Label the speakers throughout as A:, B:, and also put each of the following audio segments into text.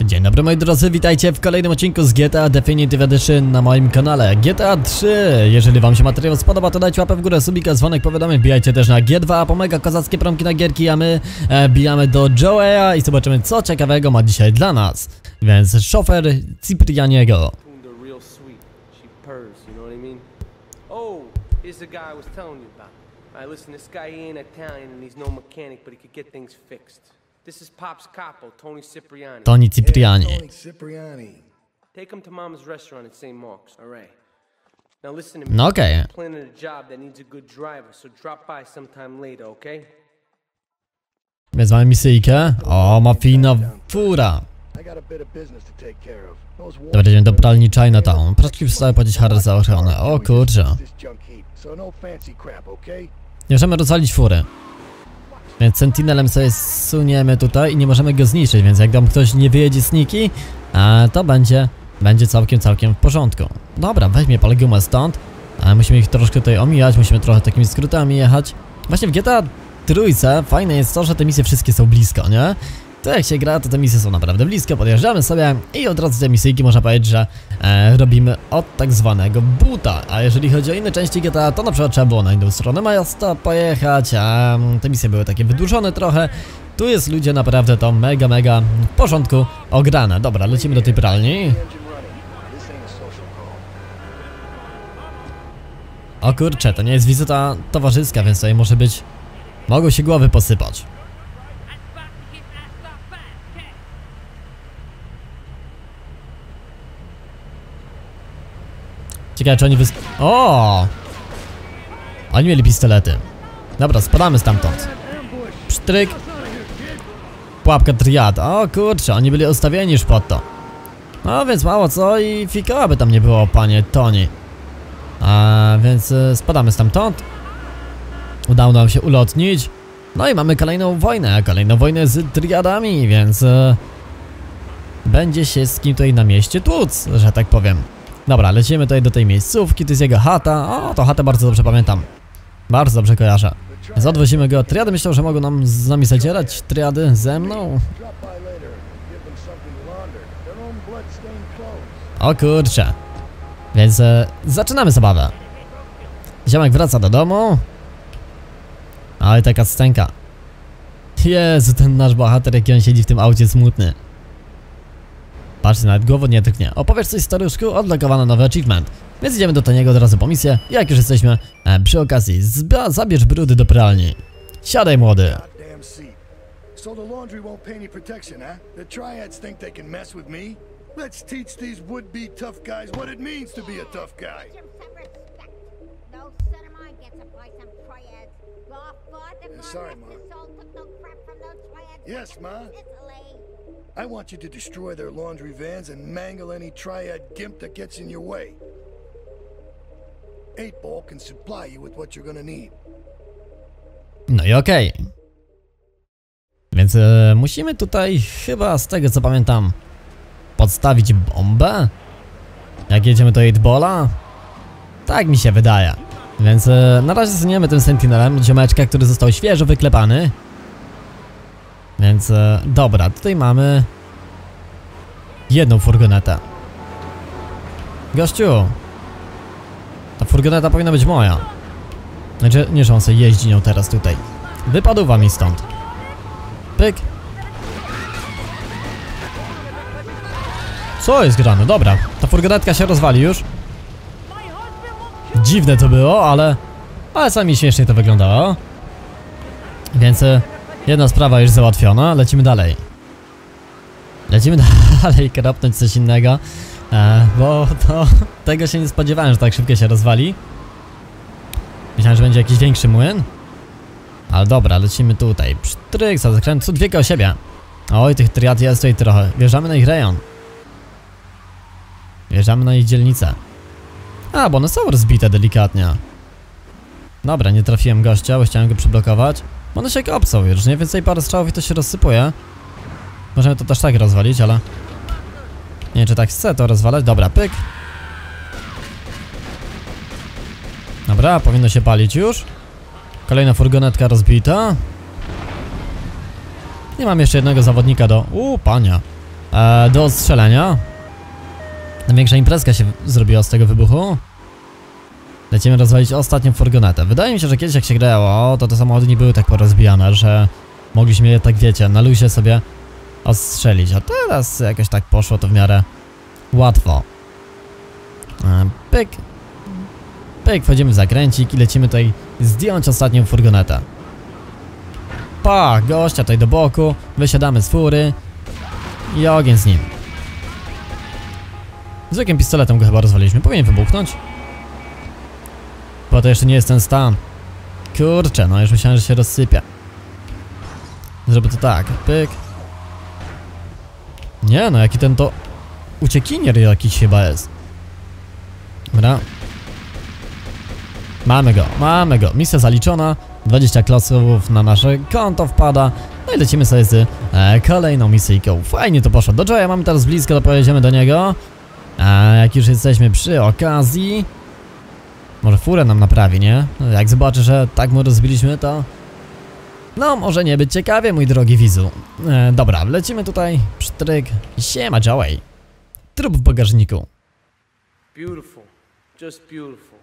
A: Dzień dobry moi drodzy, witajcie w kolejnym odcinku z GTA Definitive Edition na moim kanale GTA 3. Jeżeli wam się materiał spodoba, to dajcie łapę w górę, subika, dzwonek, powiadomień, wbijajcie też na G2 po mega kozackie promki na gierki, a my bijamy do Joe'a i zobaczymy co ciekawego ma dzisiaj dla nas. Więc szofer Ciprianiego.
B: This is Pop's capo, Tony Cipriani.
A: Tony Cipriani.
B: Tony Cipriani. Take him to Mama's restaurant at St. Mark's, all right? Now listen to me.
A: No okej.
B: I'm planning a job that needs a good driver, so drop by sometime later, okay?
A: Więc mamy misyjkę. O, mafijna fura. Dobra, idziemy do pralni Chinatown. Proszki wstały płacić harę za ochronę. O kurczę. Nie możemy rozwalić fury. Więc Sentinelem sobie suniemy tutaj i nie możemy go zniszczyć, więc jak tam ktoś nie wyjedzie z niki, to będzie całkiem w porządku. Dobra, weźmie pal gumę stąd. Musimy ich troszkę tutaj omijać, musimy trochę takimi skrótami jechać. Właśnie w GTA trójce fajne jest to, że te misje wszystkie są blisko, nie? To jak się gra, to te misje są naprawdę blisko, podjeżdżamy sobie i od razu te misyjki można powiedzieć, że robimy od tak zwanego buta. A jeżeli chodzi o inne części GTA, to na przykład trzeba było na inną stronę miasta pojechać, a te misje były takie wydłużone trochę. Tu jest ludzie naprawdę to mega w porządku ograne. Dobra, lecimy do tej pralni. O kurczę, to nie jest wizyta towarzyska, więc tutaj może być... mogą się głowy posypać. Ciekawe, czy oni O! Oni mieli pistolety. Dobra, spadamy stamtąd. Psztryk. Pułapka triad. O kurczę, oni byli ustawieni już pod to. No więc mało co i fikoła by tam nie było, panie Tony. Więc spadamy stamtąd. Udało nam się ulotnić. No i mamy kolejną wojnę z triadami, więc będzie się z kim tutaj na mieście tłuc, że tak powiem. Dobra, lecimy tutaj do tej miejscówki, to jest jego chata. O, to chatę bardzo dobrze pamiętam. Bardzo dobrze kojarzę. Więc odwozimy go. Triady myślą, że mogą nam z nami zadzierać. Triady ze mną. O kurczę. Więc zaczynamy zabawę. Ziomek wraca do domu. Oj, taka scenka. Jezu, ten nasz bohater, jaki on siedzi w tym aucie smutny. Patrzcie, nawet głową nie drgnie. Opowiesz coś, staruszku? Odblokowano nowy achievement. Więc idziemy do Toniego od razu po misję. Jak już jesteśmy przy okazji, zabierz brudy do pralni. Siadaj, młody.
C: So the laundry won't pay any protection, huh? The triads think they can mess with me? Let's teach these would-be tough guys what it means to be a tough guy. Sorry, Ma. Yes, Ma. I want you to destroy their laundry vans and mangle any triad gimp that gets in your way. 8-Ball can supply you with what you're gonna need.
A: No i okej. Więc musimy tutaj chyba, z tego co pamiętam, podstawić bombę? Jak jedziemy do 8-Balla? Tak mi się wydaje. Więc na razie zaniemy tym Sentinelem ziomeczka, który został świeżo wyklepany. Więc dobra, tutaj mamy jedną furgonetę. Gościu, ta furgoneta powinna być moja. Znaczy, nie, że on sobie jeździ nią teraz tutaj. Wypaduwa mi stąd. Pyk. Co jest grane? Dobra, ta furgonetka się rozwali już. Dziwne to było, ale sami śmiesznie to wyglądało. Więc jedna sprawa już załatwiona, lecimy dalej. Lecimy dalej, kropnąć coś innego. Bo to tego się nie spodziewałem, że tak szybko się rozwali. Myślałem, że będzie jakiś większy młyn. Ale dobra, lecimy tutaj. Psztryk, za zakręt, dwie koło siebie. Oj, tych triad jest tutaj trochę. Wjeżdżamy na ich rejon. Wjeżdżamy na ich dzielnicę. Bo one są rozbite delikatnie. Dobra, nie trafiłem gościa, bo chciałem go przyblokować. One się kopcą już, nie? Więcej parę strzałów i to się rozsypuje. Możemy to też tak rozwalić, ale... nie wiem, czy tak chcę to rozwalać. Dobra, pyk. Dobra, powinno się palić już. Kolejna furgonetka rozbita. I mam jeszcze jednego zawodnika do... pania. do ostrzelenia. Największa imprezka się zrobiła z tego wybuchu. Lecimy rozwalić ostatnią furgonetę. Wydaje mi się, że kiedyś jak się grało, to te samochody nie były tak porozbijane, że mogliśmy je tak, wiecie, na luzie sobie ostrzelić. A teraz jakoś tak poszło to w miarę łatwo. Pyk. Pyk, wchodzimy w zakręcik i lecimy tutaj zdjąć ostatnią furgonetę. Pa, gościa tutaj do boku, wysiadamy z fury i ogień z nim. Zwykłym pistoletem go chyba rozwaliliśmy, powinien wybuchnąć. Bo to jeszcze nie jest ten stan. Kurczę, no już myślałem, że się rozsypie. Zrobię to tak, pyk. Nie no, jaki ten to uciekinier jakiś chyba jest. Dobra. Mamy go. Misja zaliczona. 20 klocków na nasze konto wpada. No i lecimy sobie z kolejną misyjką. Fajnie to poszło. Do Joya mamy teraz blisko, to pojedziemy do niego. A jak już jesteśmy przy okazji, może furę nam naprawi, nie? No, jak zobaczy, że tak mu rozbiliśmy, to no może nie być ciekawie, mój drogi widzu. Dobra, lecimy tutaj. Psztryk. Siema, Joey. Trup w bagażniku.
B: Beautiful. Just beautiful.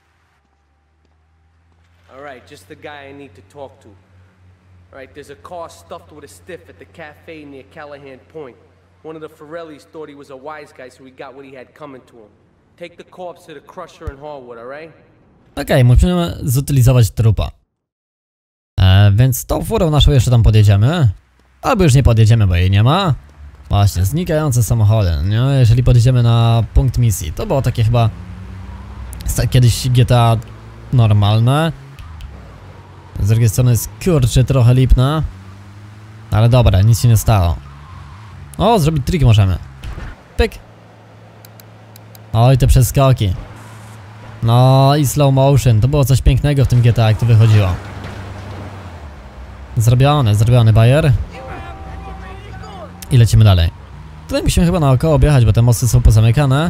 B: Alright, just the guy I need to talk to. Alright, there's a car stuffed with a stiff at the cafe near Callahan Point. One of the Forellis thought he was a wise guy, so he got what he had coming to him. Take the corpse to the crusher in Harwood, alright?
A: Okej, musimy zutylizować trupa. Więc tą furą naszą jeszcze tam podjedziemy. Albo już nie podjedziemy, bo jej nie ma. Właśnie, znikające samochody, nie? Jeżeli podjedziemy na punkt misji. To było takie chyba kiedyś GTA normalne. Z drugiej strony jest, kurczę, trochę lipna. Ale dobra, nic się nie stało. O, zrobić trik możemy. Pyk. Oj, te przeskoki. No i slow motion, to było coś pięknego w tym GTA, jak to wychodziło. Zrobiony bajer. I lecimy dalej. Tutaj musimy chyba naokoło objechać, bo te mosty są pozamykane.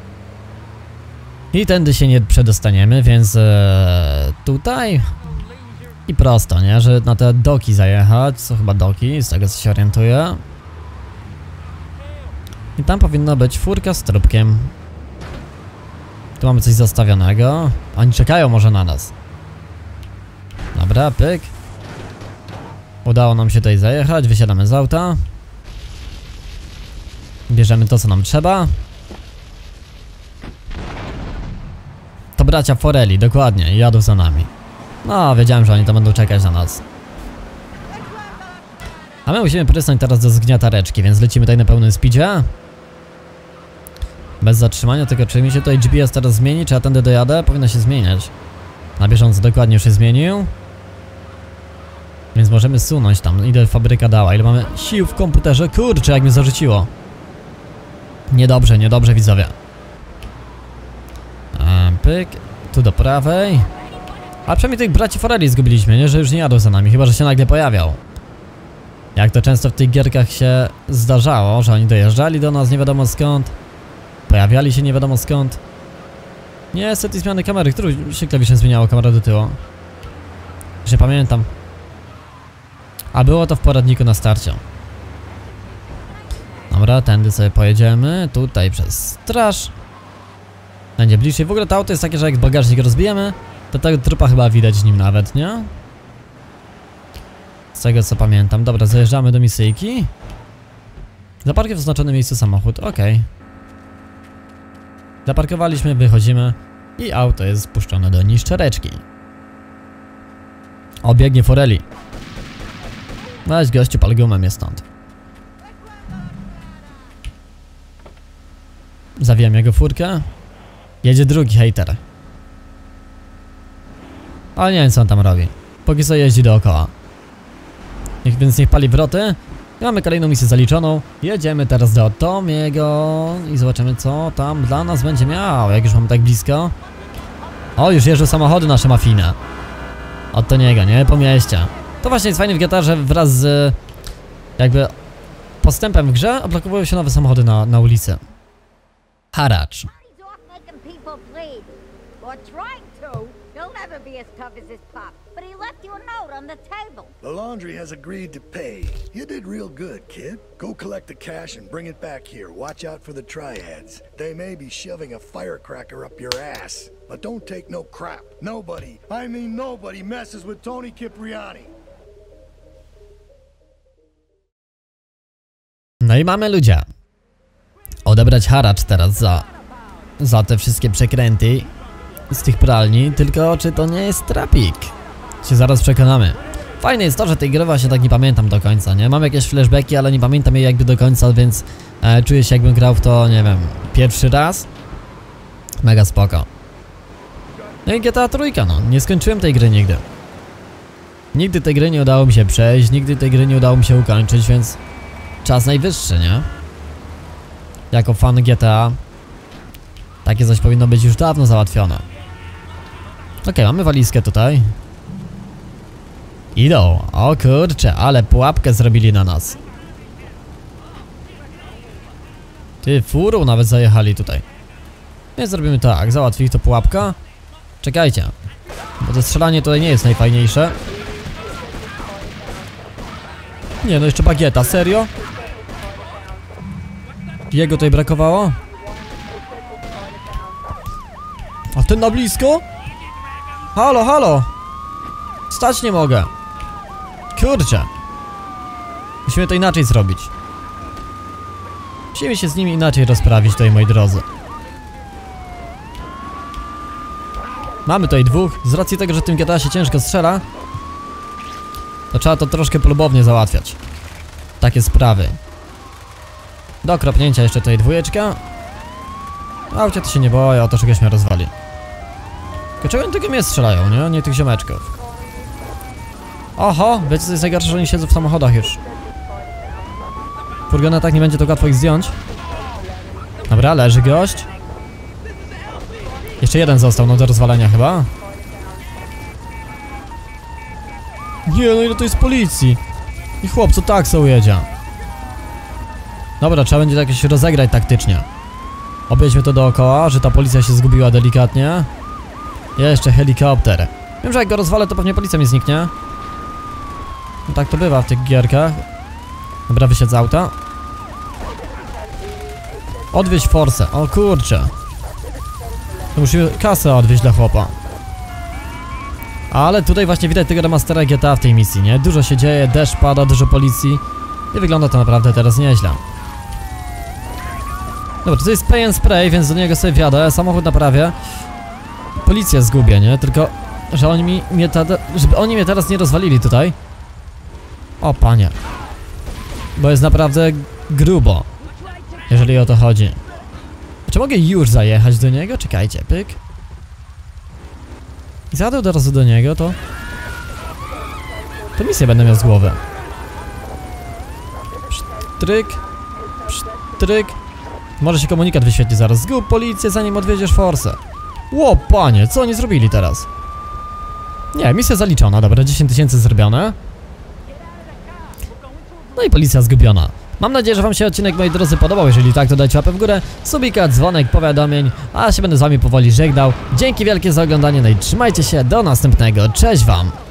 A: I tędy się nie przedostaniemy, więc tutaj i prosto, nie? Że na te doki zajechać, są chyba doki, z tego co się orientuję. I tam powinna być furka z trupkiem. Tu mamy coś zostawionego. Oni czekają może na nas. Dobra, pyk. Udało nam się tutaj zajechać, wysiadamy z auta. Bierzemy to, co nam trzeba. To bracia Forelli, dokładnie, jadą za nami. No, wiedziałem, że oni to będą czekać na nas. A my musimy prysnąć teraz do zgniatareczki, więc lecimy tutaj na pełnym speedzie. Bez zatrzymania, tylko czy mi się tutaj GPS teraz zmieni, czy ja tędy dojadę? Powinno się zmieniać. Na bieżąco dokładnie już się zmienił. Więc możemy sunąć tam, ile fabryka dała, ile mamy sił w komputerze. Kurczę, jak mnie zarzuciło. Niedobrze, niedobrze, widzowie. Pyk, tu do prawej. A przynajmniej tych braci Forelli zgubiliśmy, nie? Że już nie jadą za nami, chyba że się nagle pojawiał. Jak to często w tych gierkach się zdarzało, że oni dojeżdżali do nas nie wiadomo skąd. Pojawiali się nie wiadomo skąd. Niestety zmiany kamery, którą się klawiszem zmieniało, kamera do tyłu. Już nie pamiętam. A było to w poradniku na starcie. Dobra, tędy sobie pojedziemy. Tutaj przez straż. Będzie bliżej. W ogóle to auto jest takie, że jak bagażnik rozbijemy, to tego trupa chyba widać z nim nawet, nie? Z tego co pamiętam. Dobra, zajeżdżamy do misyjki. Zaparkuj w oznaczonym miejscu samochód, okej. Zaparkowaliśmy, wychodzimy i auto jest spuszczone do niszczareczki. Obiegnie Forelli. Weź gościu, pal gumę mnie stąd. Zawijam jego furkę. Jedzie drugi hejter. Ale nie wiem co on tam robi. Póki co jeździ dookoła. Więc niech pali wroty. I mamy kolejną misję zaliczoną. Jedziemy teraz do Tomiego i zobaczymy co tam dla nas będzie miał. Jak już mamy tak blisko. O, już jeżdżą samochody nasze mafijne. Od Toniego, nie? Po mieście. To właśnie jest fajne w GTA, że wraz z jakby postępem w grze odblokowują się nowe samochody na ulicy. Haracz.
D: never be as tough as his pop, but he left you a note on the table.
C: The laundry has agreed to pay. You did real good, kid. Go collect the cash and bring it back here. Watch out for the triads. They may be shoving a firecracker up your ass. But don't take no crap. Nobody, I mean nobody, messes with Tony Cipriani.
A: No i mamy, ludzie, odebrać haracz teraz za te wszystkie przekręty z tych pralni, tylko czy to nie jest trapik? Się zaraz przekonamy. Fajne jest to, że tej gry właśnie tak nie pamiętam do końca, nie? Mam jakieś flashbacki, ale nie pamiętam jej jakby do końca, więc czuję się, jakbym grał w to, nie wiem, pierwszy raz. Mega spoko. No i GTA trójka, no, nie skończyłem tej gry nigdy. Nigdy tej gry nie udało mi się przejść, nigdy tej gry nie udało mi się ukończyć, więc czas najwyższy, nie? Jako fan GTA takie coś powinno być już dawno załatwione. Okej, mamy walizkę tutaj. Idą, o kurczę, ale pułapkę zrobili na nas. Ty, furą nawet zajechali tutaj. Więc zrobimy tak, załatwi ich to pułapka. Czekajcie, bo to strzelanie tutaj nie jest najfajniejsze. Nie, no jeszcze bagieta, serio? Jego tutaj brakowało? A ten na blisko? Halo, halo! Stać nie mogę. Kurczę. Musimy to inaczej zrobić. Musimy się z nimi inaczej rozprawić tutaj, moi drodzy. Mamy tutaj dwóch. Z racji tego, że tym GTA się ciężko strzela, to trzeba to troszkę polubownie załatwiać. Takie sprawy. Do kropnięcia jeszcze tutaj dwójeczka. Aucie to się nie boję, o to czegoś mnie rozwali. Tylko czego oni tylko mnie strzelają, nie? Nie tych ziomeczków. Oho, wiecie co jest najgorsze, że oni siedzą w samochodach już. Furgonetak nie będzie to łatwo ich zdjąć. Dobra, leży gość. Jeszcze jeden został, no do rozwalenia chyba. Nie, no ile to jest policji. I chłopcu taksą jedzie. Dobra, trzeba będzie to jakoś rozegrać taktycznie. Objedźmy to dookoła, że ta policja się zgubiła delikatnie. Jeszcze helikopter. Wiem, że jak go rozwalę, to pewnie policja mi zniknie. No tak to bywa w tych gierkach. Dobra, wysiadł z auta. Odwieźć forsę. O kurczę. To musimy kasę odwieźć dla chłopa. Ale tutaj właśnie widać tego remastera GTA w tej misji, nie? Dużo się dzieje, deszcz pada, dużo policji. I wygląda to naprawdę teraz nieźle. Dobra, to jest pay and spray, więc do niego sobie wjadę, samochód naprawię. Policję zgubię, nie? Tylko, że oni żeby oni mnie teraz nie rozwalili tutaj. O panie. Bo jest naprawdę grubo, jeżeli o to chodzi. Czy mogę już zajechać do niego? Czekajcie, pyk. I zjadę od razu do niego, to misję będę miał z głowy. Psztryk. Psztryk. Może się komunikat wyświetli zaraz. Zgub policję, zanim odwiedziesz forsę. Ło, panie, co oni zrobili teraz? Nie, misja zaliczona, dobra, 10 000 zrobione. No i policja zgubiona. Mam nadzieję, że wam się odcinek, moi drodzy, podobał. Jeżeli tak, to dajcie łapę w górę, subika, dzwonek, powiadomień, a ja się będę z wami powoli żegnał. Dzięki wielkie za oglądanie, no i trzymajcie się, do następnego, cześć wam!